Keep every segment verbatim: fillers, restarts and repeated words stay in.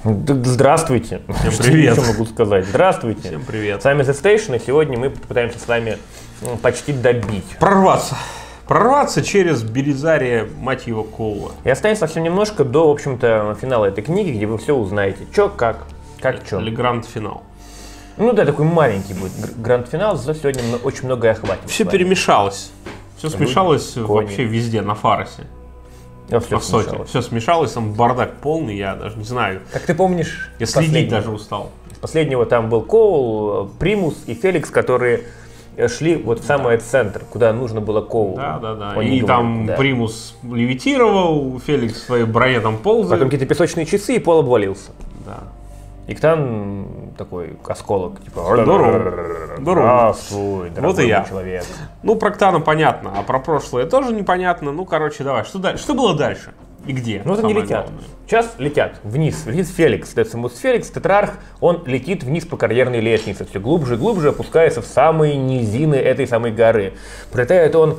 Здравствуйте. Всем привет. Что могу сказать? Здравствуйте. Всем привет. С вами The Station, и сегодня мы попытаемся с вами почти добить. Прорваться. Прорваться через Белизария, мать его, Коула. И останется совсем немножко до, в общем-то, финала этой книги, где вы все узнаете. Чё, как, как, чё. Или гранд-финал. Ну да, такой маленький будет гранд-финал, зато сегодня очень многое охватит. Все перемешалось. Все смешалось Кони. вообще везде, на Фаросе. А все По сути. смешалось. Все смешалось, там бардак полный, я даже не знаю. Как ты помнишь, Я следить даже устал. Из последнего там был Коул, Примус и Феликс, которые шли вот в самый да. центр, куда нужно было Коулу. Да, да, да. Он И там да. Примус левитировал, Феликс в своей броне там ползал. Потом какие-то песочные часы, и пол обвалился. Да. И там такой осколок, типа здорово, здорово. Здравствуй, вот и я. Человек. Ну, про Ктана понятно, а про прошлое тоже непонятно. Ну, короче, давай, что дальше? Что было дальше? И где? Ну, вот они летят. Главное. Сейчас летят вниз. Летит Феликс. Децимус Феликс, тетрарх, он летит вниз по карьерной лестнице. Все глубже и глубже опускается в самые низины этой самой горы. Прилетает он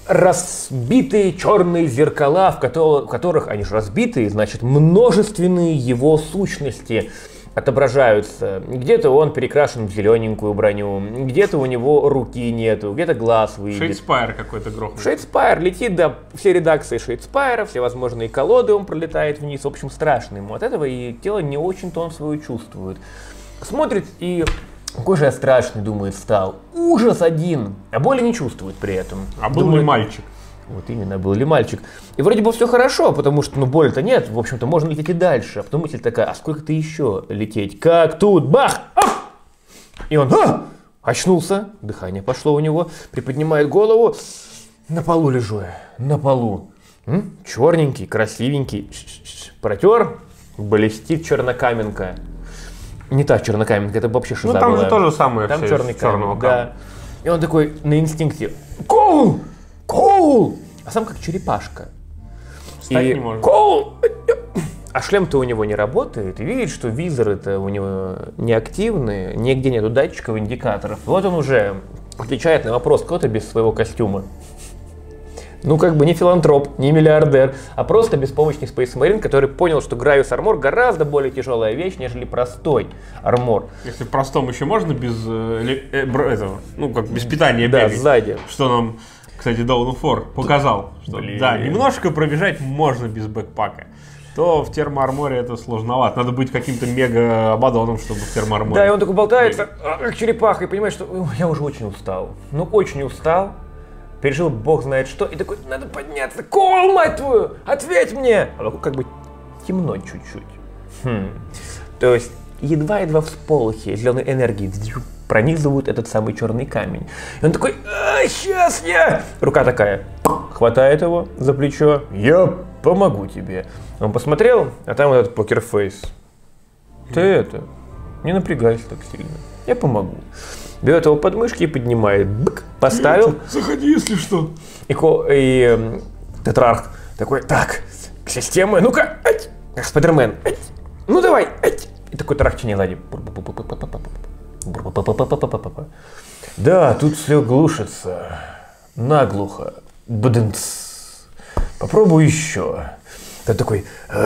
разбитые черные зеркала, в которых, они же разбитые, значит, множественные его сущности отображаются. Где-то он перекрашен в зелененькую броню, где-то у него руки нету, где-то глаз выйдет. Шейдспайр какой-то грохнул. Шейдспайр летит, да, все редакции Шейдспайра, все возможные колоды, он пролетает вниз. В общем, страшно ему от этого, и тело не очень-то он свое чувствует. Смотрит и какой же я страшный, думает, стал. Ужас один, а боли не чувствует при этом. А был думает, ли мальчик? Вот именно, был ли мальчик. И вроде бы все хорошо, потому что, ну, боли-то нет, в общем-то, можно лететь и дальше. А потом мысль такая, а сколько-то еще лететь? Как тут? Бах! Ах! И он а! очнулся, дыхание пошло у него, приподнимает голову. На полу лежу я, на полу. М? Черненький, красивенький. Протер, блестит чернокаменка. Не та чернокаменка, это вообще шиза Ну, там была. же то же самое. Там черный камень, да. да. И он такой на инстинкте. Коул! Коул! А сам как черепашка. Встать и не может. Коул! А шлем-то у него не работает. И видит, что визоры-то у него неактивные. Нигде нету датчиков, индикаторов. Вот он уже отвечает на вопрос, кто-то без своего костюма. Ну, как бы не филантроп, не миллиардер, а просто беспомощный Space Marine, который понял, что Грайус Армор гораздо более тяжелая вещь, нежели простой армор. Если в простом еще можно без э, э, этого, ну, как без питания да, бегать. сзади. Что нам, кстати, Dawn of War показал. Что, Блин. да, немножко пробежать можно без бэкпака. То в термоарморе это сложновато. Надо быть каким-то мега-абадоном, чтобы в термоарморе. Да, и он такой болтается, как черепаха, и понимает, что я уже очень устал. Ну, очень устал. Пережил бог знает что, и такой, надо подняться. Коул, мать твою, ответь мне! А вокруг как бы темно чуть-чуть. Хм. То есть едва-едва всполохи зеленой энергии пронизывают этот самый черный камень. И он такой, а, сейчас я... Рука такая, хватает его за плечо, я помогу тебе. Он посмотрел, а там этот покерфейс. Ты это, не напрягайся так сильно, я помогу. Берет его под мышки и поднимает. Бык, поставил. Заходи, если что. И, и э, тетрарх такой, так, системы, ну-ка, как Спайдермен. Ну давай. Ать. И такой трахчине сзади. Да, тут все глушится. Наглухо. Бдынц. Попробуй еще. Ты такой.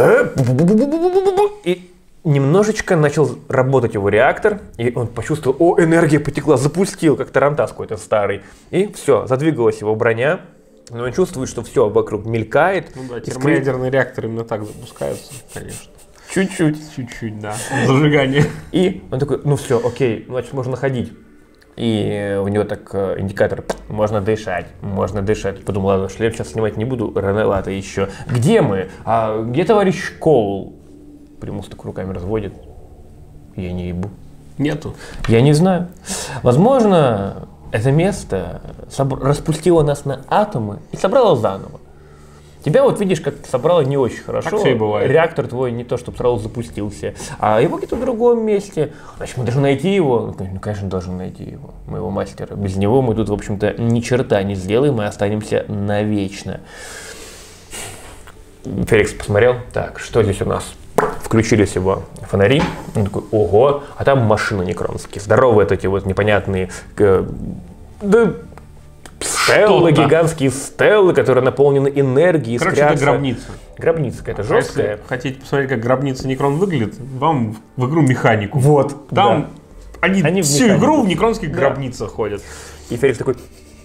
И немножечко начал работать его реактор, и он почувствовал, о, энергия потекла, запустил, как тарантас какой-то старый. И все, задвигалась его броня, но он чувствует, что все вокруг мелькает. Ну да, термоядерные скрип... реакторы именно так запускаются, конечно. Чуть-чуть. Чуть-чуть, да. Зажигание. И он такой, ну все, окей, значит, можно ходить. И у него так индикатор, можно дышать, можно дышать. Подумал, ладно, шлем сейчас снимать не буду, рановато еще. Где мы? А где товарищ Коул? Примус так руками разводит. Я не ебу. Нету. Я не знаю. Возможно, это место распустило нас на атомы и собрало заново. Тебя вот видишь, как собрало не очень хорошо. Так все и бывает. Реактор твой не то, чтобы сразу запустился, а его где-то в другом месте. Значит, мы должны найти его. Ну, конечно, должны найти его, моего мастера. Без него мы тут, в общем-то, ни черта не сделаем и останемся навечно. Феликс посмотрел. Так, что здесь у нас? Включились его фонари, он такой, ого, а там машины некронские, здоровые эти вот непонятные, э, да стеллы, гигантские стеллы, которые наполнены энергией, Короче, искрятся. это гробница. Гробница какая-то жесткая. Если хотите посмотреть, как гробница Некрон выглядит, вам в игру Механику. Вот. Там да. они, они всю в игру в некронских да. гробницах ходят. И Феликс такой...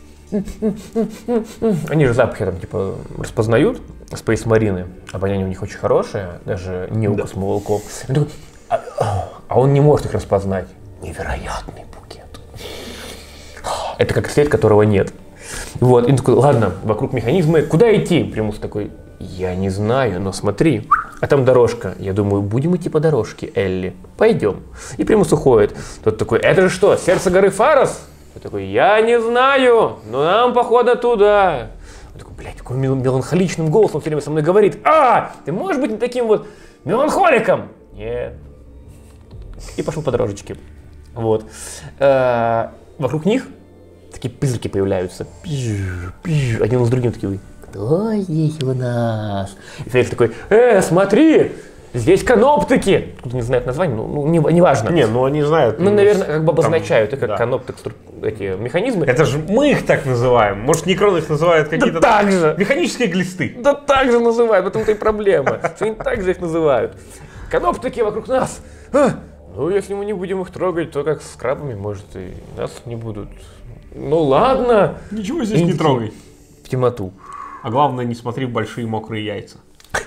Они же запахи там типа распознают, Space Marine, обоняние у них очень хорошее, даже не у да. космоволков. Он такой, а, а он не может их распознать. Невероятный букет. Это как след, которого нет. Вот, и он такой, ладно, вокруг механизма, куда идти? Примус такой, я не знаю, но смотри. А там дорожка. Я думаю, будем идти по дорожке, Элли. Пойдем. И Примус уходит. Тот такой, это же что, сердце горы Фарос? Я такой, я не знаю, но нам, походу, туда. Он такой, блядь, таким мел- меланхоличным голосом все время со мной говорит. А, ты можешь быть не таким вот меланхоликом? Нет. И пошел по дорожечке. Вот. А, вокруг них такие призраки появляются. Один с другим такие, кто здесь у нас? И Феликс такой, э, смотри, здесь каноптики. Кто-то не знает название, ну, ну не, не важно. Не, ну они знают. Ну, наверное, как бы обозначают, там, это как да. каноптик, эти механизмы. Это же мы их так называем. Может, Некрон их называют какие-то... Да так же. Механические глисты. Да так же называют, в этом-то и проблема, что они так же их называют. Каноптики вокруг нас. А, ну, если мы не будем их трогать, то как с крабами, может, и нас не будут. Ну, ладно. Ничего здесь Иди не трогай. В темноту. А главное, не смотри в большие мокрые яйца.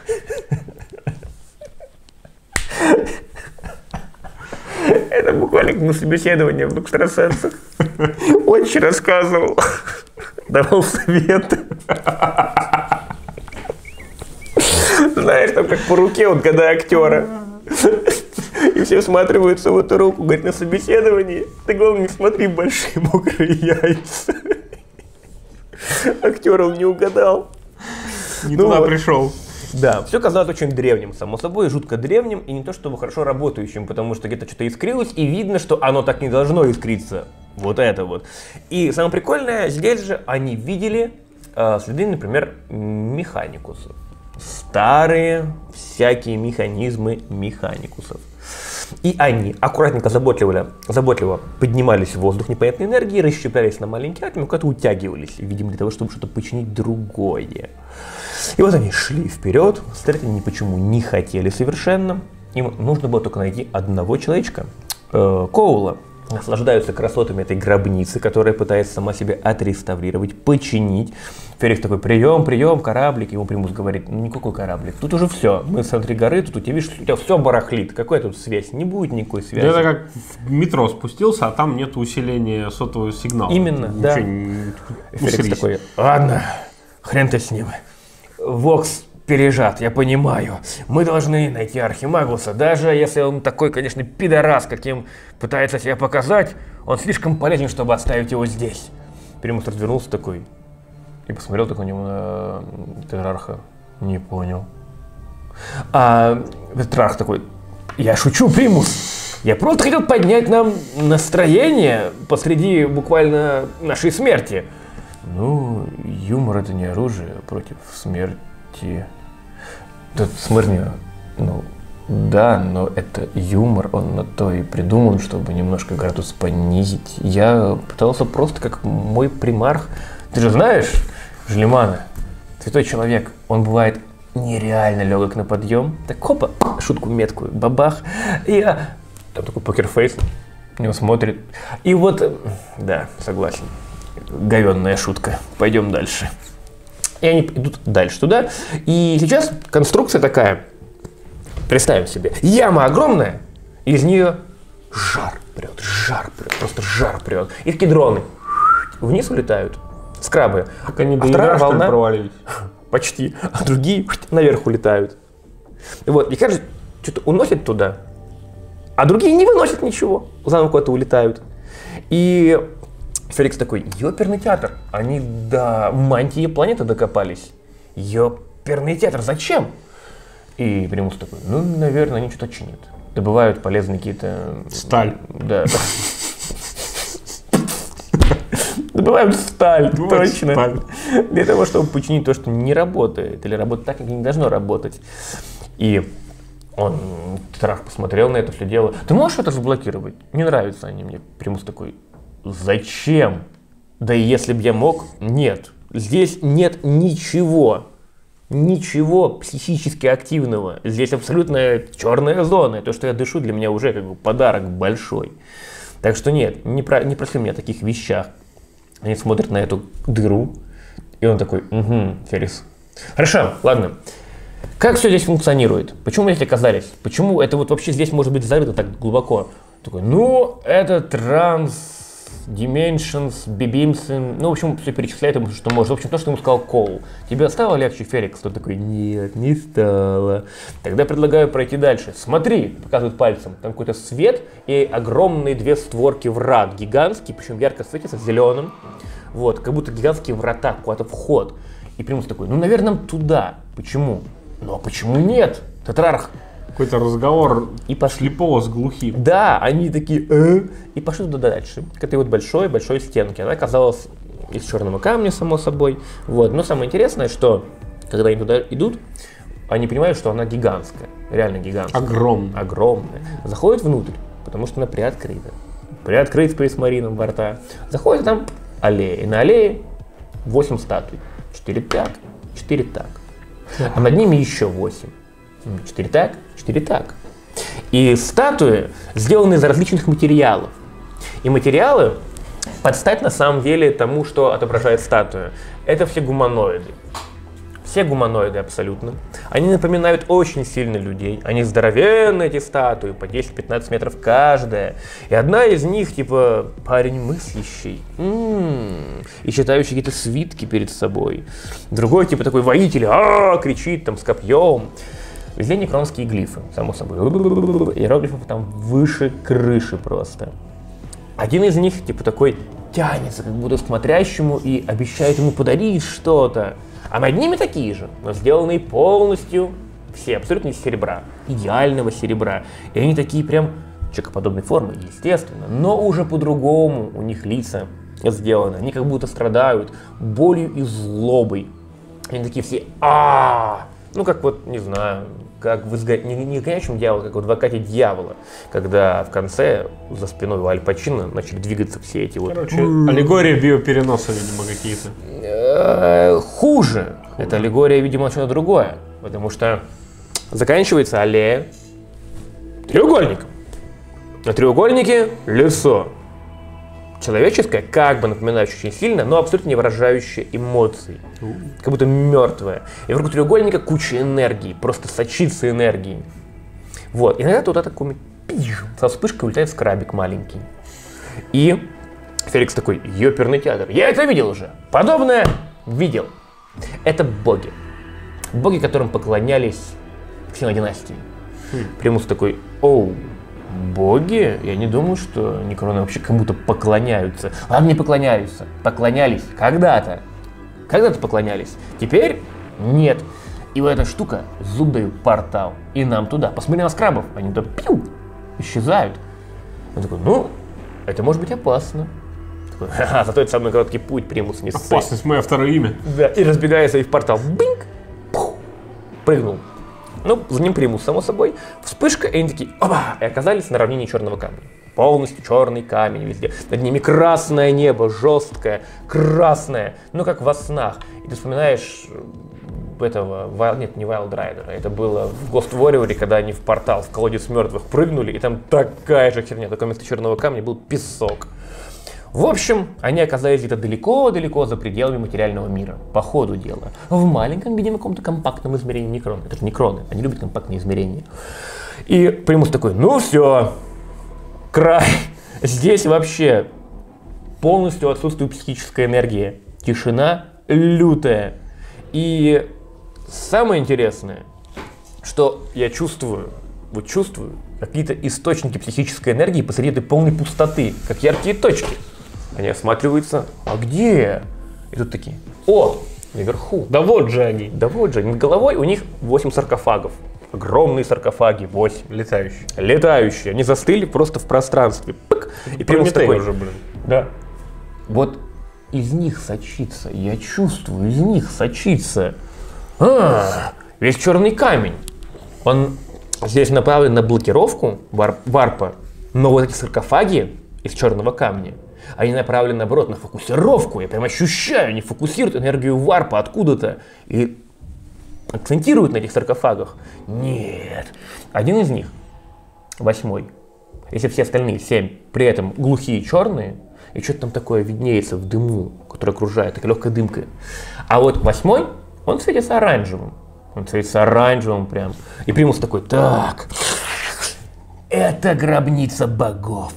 Это буквально как на собеседовании в экстрасенсах. Очень рассказывал. Давал советы. Знаешь, там как по руке, вот когда актера. И все всматриваются в эту руку, говорит, на собеседовании. Ты, главное, не смотри в большие мокрые яйца. Актер он не угадал. Не Ну туда вот. пришел. Да, все казалось очень древним, само собой, жутко древним, и не то чтобы хорошо работающим, потому что где-то что-то искрилось, и видно, что оно так не должно искриться. Вот это вот. И самое прикольное, здесь же они видели э, следы, например, механикусов. Старые всякие механизмы механикусов. И они аккуратненько, заботливо, заботливо поднимались в воздух непонятной энергии, расщеплялись на маленькие атомы, куда-то утягивались, видимо, для того, чтобы что-то починить другое. И вот они шли вперед, стрелять они ни почему не хотели совершенно. Им нужно было только найти одного человечка, э, Коула. Наслаждаются красотами этой гробницы, которая пытается сама себя отреставрировать, починить. Феликс такой, прием, прием, кораблик. Ему Примус говорит, ну никакой кораблик, тут уже все. Мы в центре горы, тут у тебя, видишь, у тебя все барахлит. Какая тут связь? Не будет никакой связи. Это как в метро спустился, а там нет усиления сотового сигнала. Именно, Ничего да. Не... Феликс Усились. такой, ладно, хрен ты с ним. Вокс пережат, я понимаю. Мы должны найти Архимагуса, даже если он такой, конечно, пидорас, каким пытается себя показать, он слишком полезен, чтобы оставить его здесь. Примус развернулся такой и посмотрел такой на него на Тетрарха. Не понял. А Тетрарх такой, я шучу, Примус. Я просто хотел поднять нам настроение посреди буквально нашей смерти. Ну, юмор это не оружие против смерти. Тут смырни, ну, да, но это юмор, он на то и придуман, чтобы немножко градус понизить. Я пытался просто как мой примарх. Ты же знаешь, Желимана, святой человек, он бывает нереально легок на подъем. Так, опа, шутку меткую, бабах. И я, там такой покерфейс, на него смотрит. И вот, да, согласен. Говенная шутка. Пойдем дальше. И они идут дальше туда. И сейчас конструкция такая. Представим себе. Яма огромная. Из нее жар прет, жар прет, просто жар прет. И такие дроны вниз улетают. Скрабы. Как они А до вторая ядра, что ли, волна провалились? почти. А другие наверх улетают. И вот. И кажется, что-то уносят туда. А другие не выносят ничего. Заново куда-то улетают. И Феликс такой, ёперный театр, они до мантии планеты докопались. Ёперный театр, зачем? И Примус такой, ну, наверное, они что-то чинят. Добывают полезные какие-то... Сталь. Да. Добывают сталь, точно. Для того, чтобы починить то, что не работает. Или работает так, как не должно работать. И он, Тетрарх, посмотрел на это все дело. Ты можешь это заблокировать? Не нравятся они мне. Примус такой, зачем? Да и если бы я мог, нет. Здесь нет ничего. Ничего психически активного. Здесь абсолютно черная зона. То, что я дышу, для меня уже как бы подарок большой. Так что нет, не, про, не проси меня о таких вещах. Они смотрят на эту дыру, и он такой, угу, Феликс. Хорошо, ладно. Как все здесь функционирует? Почему мы здесь оказались? Почему это вот вообще здесь может быть зарыто так глубоко? Такой, ну, это транс... Dimensions, Бибимсон, ну, в общем, все перечисляет ему, что может. В общем, то, что ему сказал Коул. Тебе стало легче, Феликс? Тот такой, нет, не стало. Тогда предлагаю пройти дальше. Смотри, показывает пальцем, там какой-то свет и огромные две створки врат, гигантские, причем ярко светятся зеленым. Вот, как будто гигантские врата, куда-то вход. И Примус такой, ну, наверное, туда. Почему? Ну, а почему нет? Тетрарх. Какой-то разговор и пошли. Слепого с глухим. Да, они такие, э, и пошли туда дальше, к этой вот большой-большой стенке. Она оказалась из черного камня, само собой. Вот. Но самое интересное, что когда они туда идут, они понимают, что она гигантская, реально гигантская. Огромная. Огромная. Заходят внутрь, потому что она приоткрыта. Приоткрыт Space Marine борта. Заходят, там аллея. И на аллее восемь статуй. Четыре так, четыре так. А над ними еще восемь. Четыре так, четыре так. И статуи сделаны из различных материалов. И материалы под стать на самом деле тому, что отображает статуя. Это все гуманоиды. Все гуманоиды абсолютно. Они напоминают очень сильно людей. Они здоровенные, эти статуи, по десять-пятнадцать метров каждая. И одна из них, типа, парень мыслящий. М-м-м, и читающий какие-то свитки перед собой. Другой, типа, такой воитель, а-а-а, кричит там с копьем. Везде некронские глифы, само собой. Иероглифов там выше крыши просто. Один из них, типа, такой тянется, как будто к смотрящему и обещает ему подарить что-то. А над ними такие же, но сделанные полностью, все абсолютно из серебра, идеального серебра. И они такие прям человекоподобной формы, естественно, но уже по-другому у них лица сделаны. Они как будто страдают болью и злобой. Они такие все а Ну, как вот, не знаю, как в изго... не, не «Гонячем дьявола», как в «Адвокате дьявола», когда в конце за спиной у Аль Пачино начали двигаться все эти вот... Короче, аллегория биопереноса, видимо, какие-то. Хуже. Это аллегория, видимо, что-то другое. Потому что заканчивается аллея треугольником. На треугольнике лицо. Человеческое, как бы напоминающее очень сильно, но абсолютно не выражающее эмоций. Как будто мертвое. И вокруг треугольника куча энергии, просто сочится энергией. Вот. И иногда туда такой со вспышкой улетает скрабик маленький. И Феликс такой, ёперный театр. Я это видел уже. Подобное видел. Это боги. Боги, которым поклонялись ксенодинастии. Хм. Примус такой, оу. Боги? Я не думаю, что некроны вообще кому-то поклоняются. Ладно, не поклоняются. Поклонялись когда-то. Когда-то поклонялись. Теперь нет. И вот эта штука, зуб дают портал. И нам туда. Посмотри на скрабов. Они туда пью, исчезают. Он такой, ну, это может быть опасно. Такой, ха-ха, зато это самый короткий путь, Примус, не ссы. Опасность, мое второе имя. Да, и разбегается и в портал. Бинг! Пух, прыгнул. Ну, за ним Примус, само собой. Вспышка, и они такие, оба! И оказались на равнине черного камня. Полностью черный камень везде. Над ними красное небо, жесткое, красное. Ну, как во снах. И ты вспоминаешь этого, нет, не Wild Rider, это было в Ghost Warrior, когда они в портал, в колодец мертвых прыгнули, и там такая же херня, только вместо черного камня был песок. В общем, они оказались где-то далеко-далеко за пределами материального мира, по ходу дела. В маленьком, видимо, каком-то компактном измерении некрона. Это же некроны, они любят компактные измерения. И Примус такой, ну все, край. Здесь вообще полностью отсутствует психическая энергия. Тишина лютая. И самое интересное, что я чувствую, вот чувствую какие-то источники психической энергии посреди этой полной пустоты, как яркие точки. Они осматриваются, а где? И тут такие, о, наверху. Да вот же они. Да вот же, над головой у них восемь саркофагов. Огромные саркофаги, восемь. Летающие. Летающие. Они застыли просто в пространстве. Пык, и Примус такой, уже, блин. Да. Вот из них сочится, я чувствую, из них сочится. А, весь черный камень. Он здесь направлен на блокировку варп, варпа, но вот эти саркофаги из черного камня, Они направлены, наоборот, на фокусировку. Я прям ощущаю, они фокусируют энергию варпа откуда-то и акцентируют на этих саркофагах. Нет. Один из них, восьмой, если все остальные семь при этом глухие черные, и что-то там такое виднеется в дыму, который окружает, такая легкая дымка. А вот восьмой, он светится оранжевым. Он светится оранжевым прям. И Примус такой: так, это гробница богов.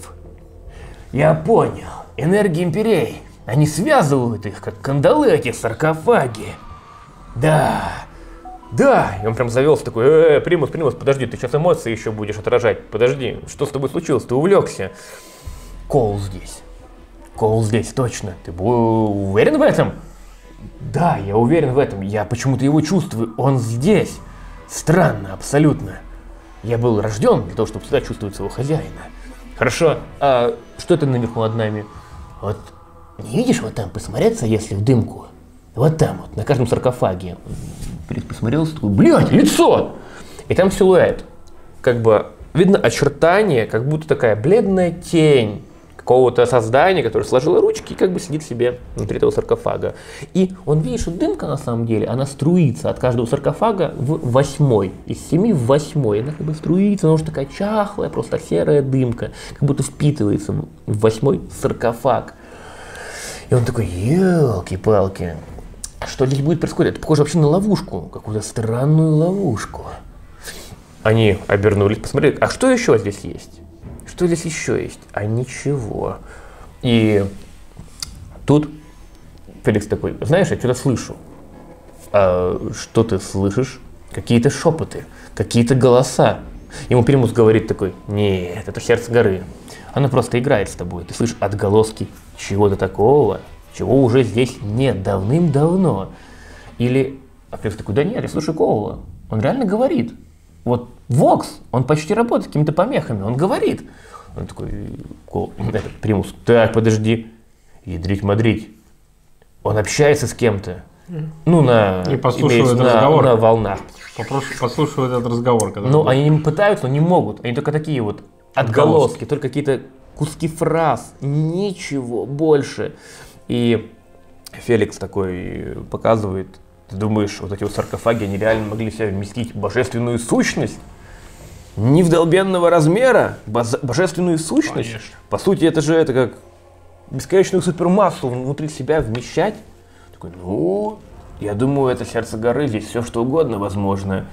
Я понял. Энергии империй. Они связывают их, как кандалы, эти саркофаги. Да. Да. И он прям завелся такой: э, Примус, Примус, подожди, ты сейчас эмоции еще будешь отражать. Подожди, что с тобой случилось? Ты увлекся. Коул здесь. Коул здесь, точно. Ты уверен в этом? Да, я уверен в этом. Я почему-то его чувствую. Он здесь. Странно, абсолютно. Я был рожден для того, чтобы всегда чувствовать своего хозяина. Хорошо. А что это наверху над нами? Вот не видишь вот там посмотреться, если в дымку? Вот там вот, на каждом саркофаге. Посмотрелся, такой: блядь, лицо! И там силуэт. Как бы видно очертание, как будто такая бледная тень какого-то создания, которое сложило ручки и как бы сидит себе внутри этого саркофага. И он видит, что дымка на самом деле, она струится от каждого саркофага в восьмой. Из семи в восьмой. Она как бы струится, она уже такая чахлая, просто серая дымка, как будто впитывается в восьмой саркофаг. И он такой: елки-палки, что здесь будет происходить? Это похоже вообще на ловушку, какую-то странную ловушку. Они обернулись, посмотрели: а что еще здесь есть? Что здесь еще есть? А ничего. И тут Феликс такой: знаешь, я что-то слышу. А что ты слышишь? Какие-то шепоты, какие-то голоса. Ему Примус говорит такой: нет, это сердце горы. Оно просто играет с тобой. Ты слышишь отголоски чего-то такого, чего уже здесь нет давным-давно. Или а Феликс такой: да нет, я слышу Коула. Он реально говорит. Вот Вокс, он почти работает с какими-то помехами, он говорит. Он такой: это, Примус, так, подожди, ядрить-мадрить. Он общается с кем-то. Ну, на, и послушивает на, разговор. На волнах. Послушивают этот разговор. Ну, они не пытаются, но не могут. Они только такие вот отголоски, только какие-то куски фраз, ничего больше. И Феликс такой показывает: ты думаешь, вот эти вот саркофаги, они реально могли в себя вместить божественную сущность? Невдолбенного размера, божественную сущность? Конечно. По сути, это же это как бесконечную супермассу внутри себя вмещать. Такой: ну, я думаю, это сердце горы, здесь все что угодно возможно.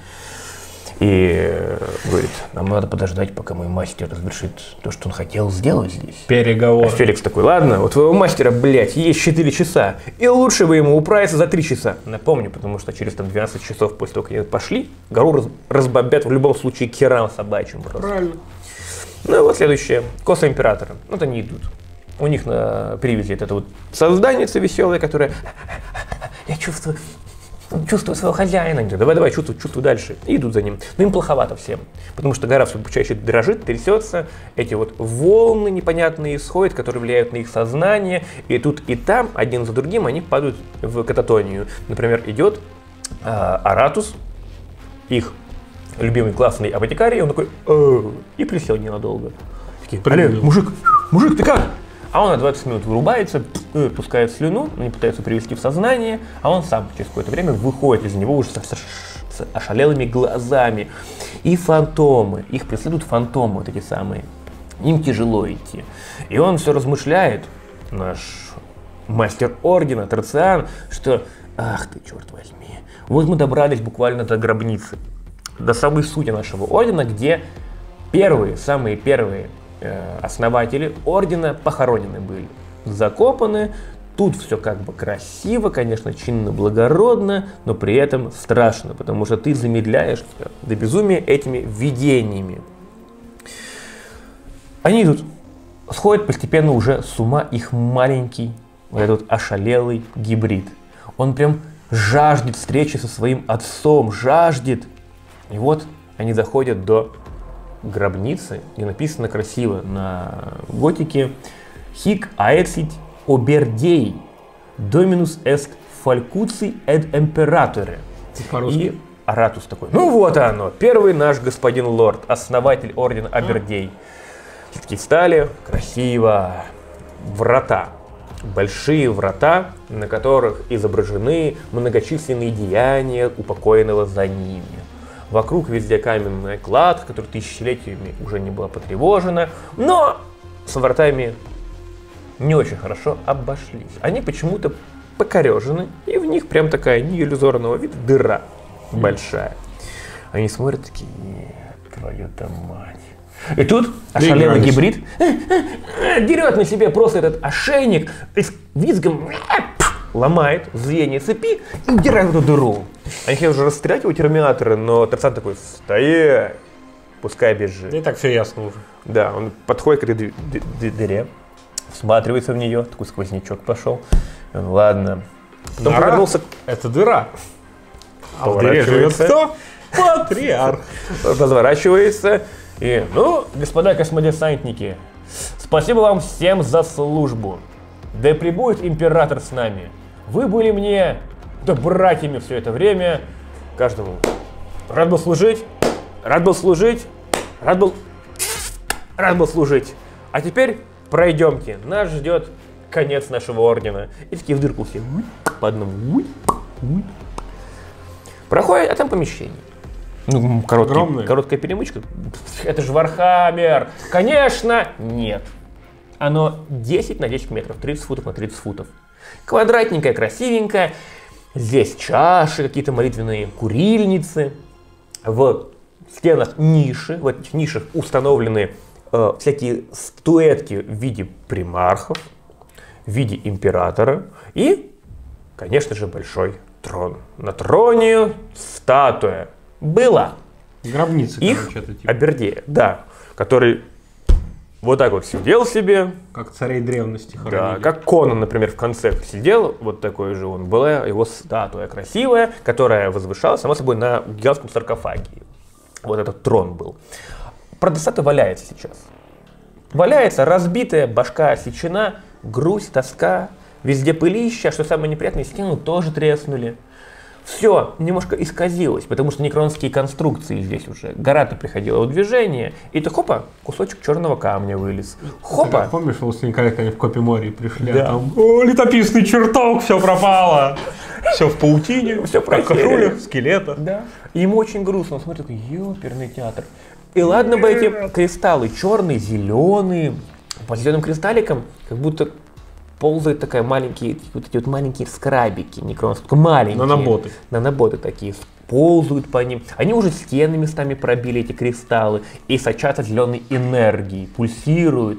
И говорит: нам надо подождать, пока мой мастер разрешит то, что он хотел сделать здесь. Переговор. А Феликс такой: ладно, у твоего мастера, блядь, есть четыре часа, и лучше бы ему управиться за три часа. Напомню, потому что через там двенадцать часов после того, как они пошли, гору раз, разбомбят в любом случае керам собачьим просто. Правильно. Ну и вот следующее. Коса Императора. Вот они идут. У них на привязи это вот созданица веселая, которая: я чувствую... чувствую своего хозяина. Давай, давай, чувствуй, чувствуй дальше. И идут за ним. Но им плоховато всем. Потому что гора все чаще дрожит, трясется. Эти вот волны непонятные исходят, которые влияют на их сознание. И тут и там, один за другим, они падают в кататонию. Например, идет а, Аратус, их любимый классный апотекарий, он такой: «О-о-о», и присел ненадолго. Такие: Олег, мужик, мужик, ты как? А он на двадцать минут вырубается, пускает слюну, они пытаются привести в сознание, а он сам через какое-то время выходит из него уже с, с, с ошалелыми глазами. И фантомы, их преследуют фантомы вот эти самые. Им тяжело идти. И он все размышляет, наш мастер ордена Терциан, что: ах ты, черт возьми, вот мы добрались буквально до гробницы, до самой сути нашего ордена, где первые, самые первые основатели ордена похоронены были, закопаны. Тут все как бы красиво, конечно, чинно, благородно, но при этом страшно, потому что ты замедляешь до безумия этими видениями. Они идут, сходят постепенно уже с ума их маленький, вот этот вот ошалелый гибрид. Он прям жаждет встречи со своим отцом, жаждет. И вот они заходят до гробницы, где написано красиво на готике: «Hic aecit oberdei, dominus est falcuci et imperatore». И Аратус такой: ну вот оно, первый наш господин лорд, основатель ордена Абердей. Все такие встали, красиво. врата. Большие врата, на которых изображены многочисленные деяния упокоенного за ними. Вокруг везде каменная кладка, которая тысячелетиями уже не была потревожена, но с вратами не очень хорошо обошлись. Они почему-то покорежены, и в них прям такая не иллюзорного вида дыра большая. Они смотрят такие: нет, твою-то мать. И тут ошалелый гибрид дерет на себе просто этот ошейник и с визгом ломает звенья цепи и удирает в эту дыру. Они хотели уже расстрелять его терминаторы, но Тарзан такой: стоять, пускай бежит. И так все ясно уже. Да, он подходит к этой дыре, всматривается в нее, такой сквознячок пошел. Он: ладно. Потом Нора? повернулся. Это дыра. А в дыре живет кто? Патриарх. Разворачивается. И, ну, господа космодесантники, спасибо вам всем за службу. Да пребудет император с нами. Вы были мне, да, братьями все это время. Каждому рад был служить, рад был служить, рад был, рад был служить. А теперь пройдемте, нас ждет конец нашего ордена. И такие в дырку все по одному. Проходит, а там помещение. Ну, короткий, короткая перемычка. Это же Вархаммер. Конечно, нет. Оно десять на десять метров, тридцать футов на тридцать футов. Квадратненькое, красивенькое. Здесь чаши, какие-то молитвенные курильницы. В стенах ниши. В этих нишах установлены э, всякие статуэтки в виде примархов, в виде императора. И, конечно же, большой трон. На троне статуя. Была. Гробница, их короче, это типа. Абердея, да, который вот так вот сидел себе. Как царей древности Да, хоронили. как Конан, например, в конце сидел, вот такой же он. Была его статуя красивая, которая возвышалась, само собой, на гигантском саркофаге. Вот этот трон был. Правда, статуя валяется сейчас. Валяется, разбитая, башка осечена, грусть, тоска, везде пылища, что самое неприятное, стены тоже треснули. Все немножко исказилось, потому что некронские конструкции здесь уже. Гора-то приходила в движение, и то хопа, кусочек черного камня вылез. Хопа. Так, помнишь, у Станикарика они в Копиморье пришли, да. А там: о, летописный чертог, все пропало. Все в паутине, все как кашулях, скелета. Да. И ему очень грустно, он смотрит, такой: ёперный театр. И ладно бы эти кристаллы черные, зеленые, по зеленым кристалликам, как будто ползают такая маленькие, вот эти вот маленькие скрабики, некронские, маленькие. Наноботы. Наноботы такие, ползают по ним. Они уже стены местами пробили, эти кристаллы, и сочатся зеленой энергией, пульсируют.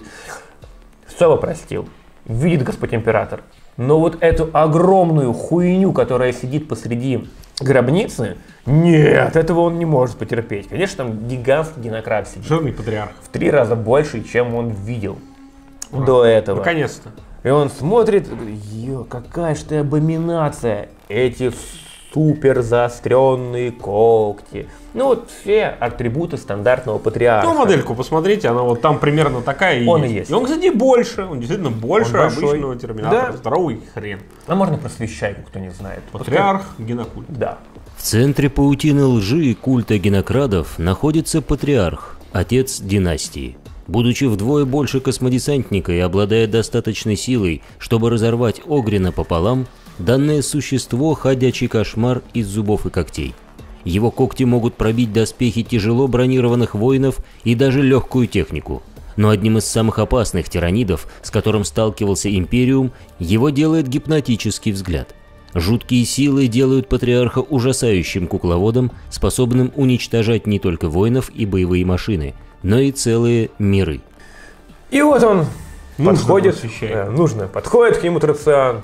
Все вопростил, видит Господь Император. Но вот эту огромную хуйню, которая сидит посреди гробницы, нет, этого он не может потерпеть. Конечно, там гигантский генократ сидит. Жирный патриарх. В три раза больше, чем он видел а, до этого. Наконец-то. И он смотрит, ё, какая же ты абоминация, эти супер заостренные когти. Ну вот все атрибуты стандартного патриарха. Ну, модельку посмотрите, она вот там примерно такая и он есть. И есть. И он, кстати, больше, он действительно больше он обычного терминатора. Да. Здоровый хрен. А можно просвещайку, кто не знает. Патриарх, генокульт. Да. В центре паутины лжи и культа генокрадов находится патриарх, отец династии. Будучи вдвое больше космодесантника и обладая достаточной силой, чтобы разорвать Огрина пополам, данное существо – ходячий кошмар из зубов и когтей. Его когти могут пробить доспехи тяжело бронированных воинов и даже легкую технику. Но одним из самых опасных тиранидов, с которым сталкивался Империум, его делает гипнотический взгляд. Жуткие силы делают патриарха ужасающим кукловодом, способным уничтожать не только воинов и боевые машины, но и целые миры. И вот он нужно подходит, э, нужно, подходит к нему Тарзан.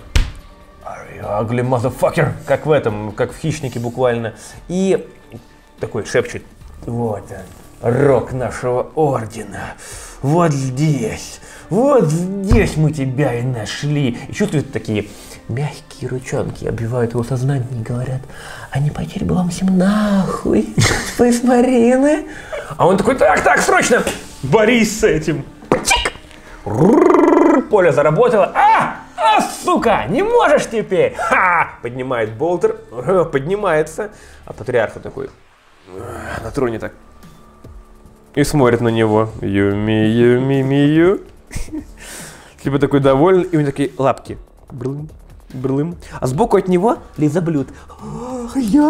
Ugly motherfucker, как в этом, как в «Хищнике» буквально. И такой шепчет: вот он, рог нашего ордена. Вот здесь, вот здесь мы тебя и нашли. И чувствует такие мягкие ручонки, обвивают его сознание и говорят: а не пойти бы вам всем нахуй, вы с Марины? А он такой: так, так, срочно! Борись с этим! Чик! Поле заработало. А! А, сука! Не можешь теперь! Ха! Поднимает болтер, поднимается, а патриарх такой на троне так и смотрит на него. Юми, юми, мию. Типа такой довольный, и у него такие лапки. Брлым, брлым. А сбоку от него лизоблюд. Я...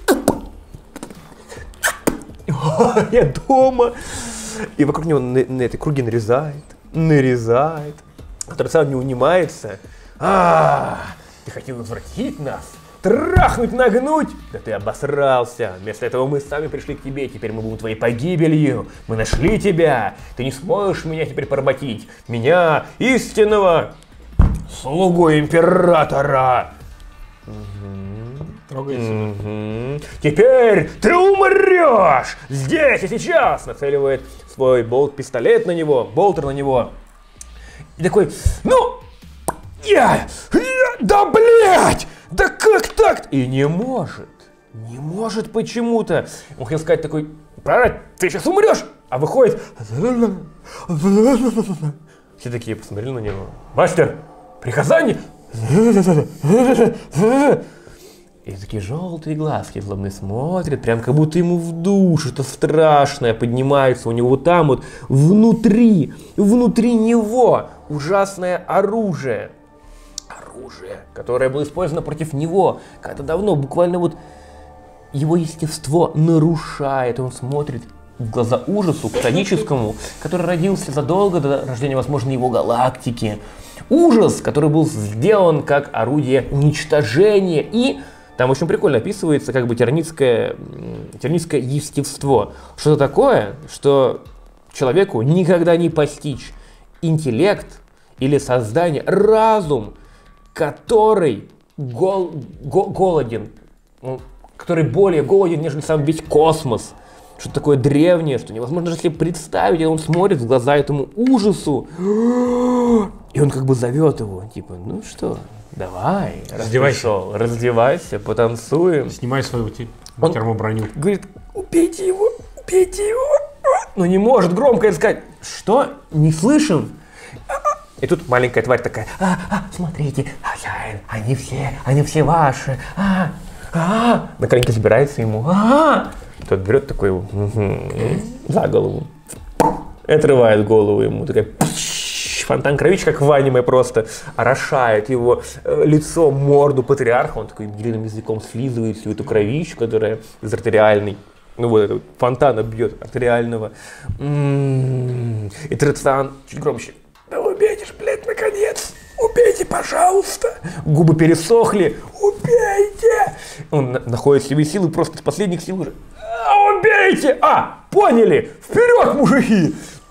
Я дома. И вокруг него на, на этой круги нарезает, нарезает. Который сам не унимается. А, ты хотел возвратить нас? Трахнуть, нагнуть? Да ты обосрался. Вместо этого мы сами пришли к тебе. Теперь мы будем твоей погибелью. Мы нашли тебя. Ты не сможешь меня теперь поработить. Меня, истинного слугу императора. Угу. Трогается. Угу. Теперь ты умрешь. Здесь и сейчас. Нацеливает свой болт-пистолет на него. Болтер на него. И такой, ну, я, я, да блять, да как так? И не может, не может почему-то. Он хотел сказать такой, прорать, ты сейчас умрешь, а выходит. Все такие посмотрели на него. Мастер, приказание. И такие желтые глазки злобные смотрят, прям как будто ему в душу что-то страшное поднимается у него вот там вот, внутри, внутри него ужасное оружие. Оружие, которое было использовано против него когда-то давно, буквально вот его естество нарушает, он смотрит в глаза ужасу хтоническому, который родился задолго до рождения, возможно, его галактики. Ужас, который был сделан как орудие уничтожения и... Там очень прикольно описывается как бы тираническое, тираническое естество. Что-то такое, что человеку никогда не постичь интеллект или создание, разум, который гол, го, голоден, который более голоден, нежели сам весь космос. Что-то такое древнее, что невозможно даже себе представить, и он смотрит в глаза этому ужасу, и он как бы зовет его, типа, ну что... Давай, раздевайся, раздевайся, потанцуем. Снимай свою Он термоброню. Говорит, убейте его, убейте его. Но не может громко сказать, что, не слышим? И тут маленькая тварь такая, а, а, смотрите, хозяин, они все, они все ваши. А, а, на коленке забирается ему. А, тот берет такой его за голову, отрывает голову ему, такая... Фонтан кровищи, как в аниме, просто орошает его э, лицо, морду патриарха. Он такой длинным языком слизывает всю эту кровищу, которая из артериальной. Ну вот этот фонтана бьет артериального. М-м-м. И Трецан чуть громче. Да убейте ж, блядь, наконец! Убейте, пожалуйста! Губы пересохли. Убейте! Он на- находит в себе силы просто из последних сил уже. А, убейте! А, поняли! Вперед, мужики!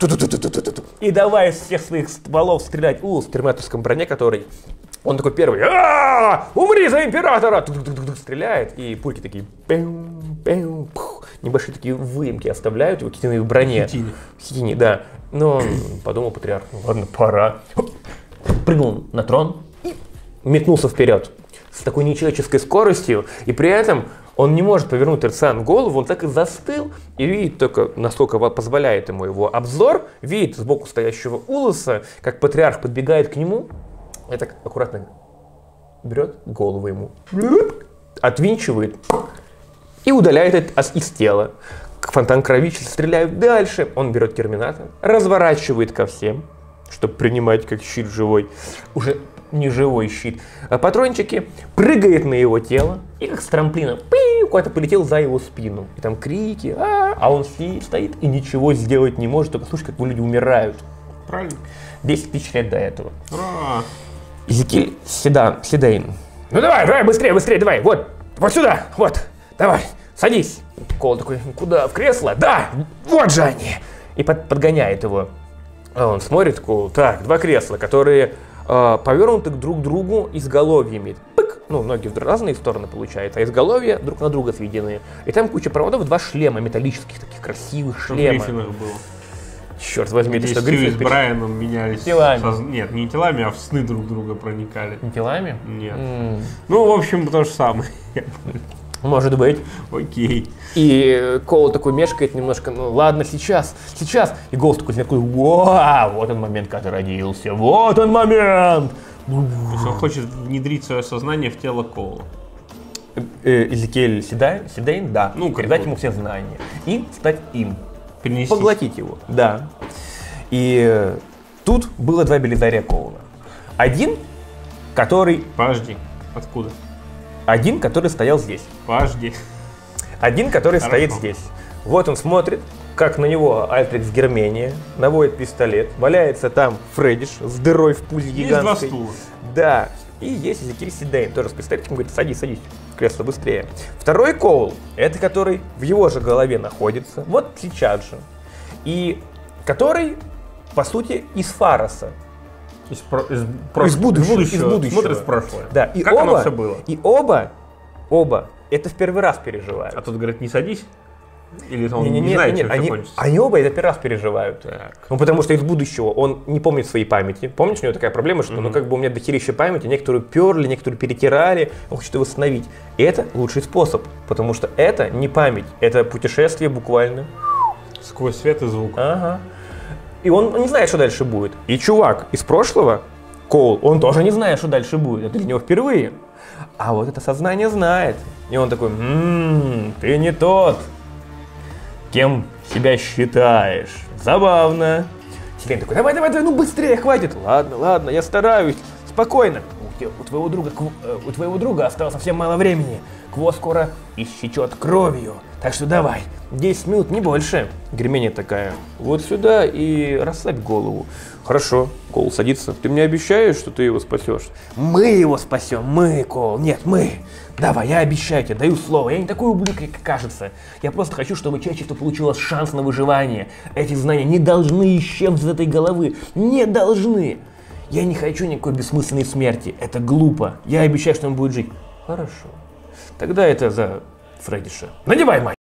И давай из всех своих стволов стрелять. У, в терминаторском броне, который... Он такой первый. А-а-а! Умри за императора! Стреляет, и пульки такие... Небольшие такие выемки оставляют его китиной в броне. Хитине. Хитине, да. Но он подумал патриарх, ну ладно, пора. Прыгнул на трон и метнулся вперед. С такой нечеловеческой скоростью. И при этом... Он не может повернуть Трецан голову, он так и застыл, и видит только, насколько позволяет ему его обзор, видит сбоку стоящего Улоса, как патриарх подбегает к нему, и так аккуратно берет голову ему, отвинчивает и удаляет это из тела. Фонтан кровищи стреляют дальше, он берет терминатор, разворачивает ко всем, чтобы принимать как щит живой, уже не живой щит, а патрончики, прыгает на его тело и как с трамплина куда-то полетел за его спину. И там крики, а, а он стоит и ничего сделать не может, только слушай, как люди умирают. Правильно. десять тысяч лет до этого. Ура! Изекиль Седан, Седейн. Ну давай, давай, быстрее, быстрее, давай, вот, вот сюда, вот, давай, садись. Кол такой, куда, в кресло? Да, вот же они. И под, подгоняет его. А он смотрит, Кол, так, два кресла, которые э, повернуты друг к другу изголовьями. Пык, ну, ноги в разные стороны получается, а изголовья друг на друга сведены. И там куча проводов, два шлема металлических, таких красивых шлема. В Гриффинах было. Черт возьми, ты что, Стью Гриффин? с Брайаном менялись. Телами. Соз... Нет, не телами, а в сны друг друга проникали. Не телами? Нет. М-м. Ну, в общем, то же самое. Может быть. Окей. И Коул такой мешкает немножко, ну ладно, сейчас, сейчас. И голос такой, такой, вау, вот он момент, когда родился, вот он момент. То есть он хочет внедрить свое сознание в тело Коула. Изекиль Седейн, Седейн, да, Ну, передать какой? ему все знания и стать им, Перенести. поглотить его, да. И тут было два Белизария Коуна. Один, который... Подожди, откуда? Один, который стоял здесь. Подожди. Один, который Хорошо. стоит здесь. Вот он смотрит, как на него Альтрикс Гермения наводит пистолет. Валяется там Фреддиш с дырой в пузе Есть два гигантской. стула. Да. И есть Кирси Дэйн, тоже с пистолетом, говорит, садись, садись в кресло быстрее. Второй Коул, это который в его же голове находится, вот сейчас же. И который, по сути, из Фароса. Из, про... из, прош... Из будущего, из будущего. из будущего. Смотрит в прошлое. Да. И как оба, оно все было? И оба, оба, это в первый раз переживают. А тут говорит, не садись? Или он Не, не, не, не, знает, не, чем все они, кончится? они оба это первый раз переживают. Так. Ну, потому что из будущего он не помнит своей памяти. Помнишь, у него такая проблема, что ну как бы у меня дохерища памяти, некоторую перли, некоторую перетирали, он хочет ее восстановить. И это лучший способ, потому что это не память, это путешествие буквально. Сквозь свет и звук. Ага. И он не знает, что дальше будет. И чувак из прошлого, Коул, он тоже не знает, что дальше будет. Это для него впервые. А вот это сознание знает. И он такой, м-м, ты не тот, кем себя считаешь. Забавно. Селен такой, давай, давай, давай, ну быстрее, хватит. Ладно, ладно, я стараюсь. Спокойно. У, те- у твоего друга, Кво- э, у твоего друга осталось совсем мало времени. Кво скоро истечет кровью. Так что давай, десять минут, не больше. Гермения такая, вот сюда и расслабь голову. Хорошо, Кол садится. Ты мне обещаешь, что ты его спасешь? Мы его спасем, мы, Кол. Нет, мы. Давай, я обещаю тебе, даю слово. Я не такой ублюдок, как кажется. Я просто хочу, чтобы человечество получило шанс на выживание. Эти знания не должны исчезнуть из этой головы. Не должны. Я не хочу никакой бессмысленной смерти. Это глупо. Я обещаю, что он будет жить. Хорошо. Тогда это за Фреддиша. Надевай, мать.